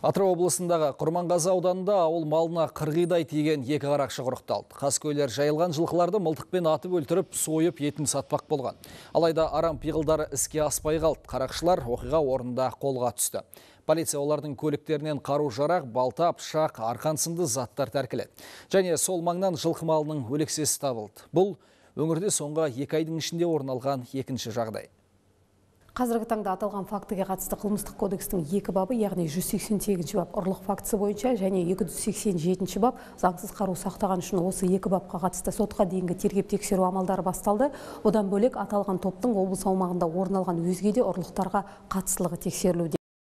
Атырау облысындағы Құрманғазы ауданында ауыл малына қырғидай тиген екі қарақшы құрықталды. Қаскөйлер жайылған жылқыларды мылтықпен атып өлтіріп, сойып етін сатпақ болған. Алайда арам пиғылдары іске аспай қалды. Қарақшылар оқиға орнында қолға түсті. Полиция олардың көліктерінен қару-жарақ, балта, пышақ, арқан сынды заттар тәркіледі. Және сол маңнан жылқы малының өлексесі табылды. Бұл өңірде соңғы 2 айдың ішінде орын алған екінші жағдай. Қазіргі таңда аталған фактіге қатысты қылмыстық кодекстің 2 бабы, яғни 188 бап ұрлық фактісі бойынша және 287 бап заңсыз қару сақтаған үшін осы 2 бапқа қатысты сотқа дейінгі тергеп-тексеру амалдары басталды. Одан бөлек аталған топтың облыс аумағында орын алған өзге де ұрлықтарға қатыстылығы тексерілуде.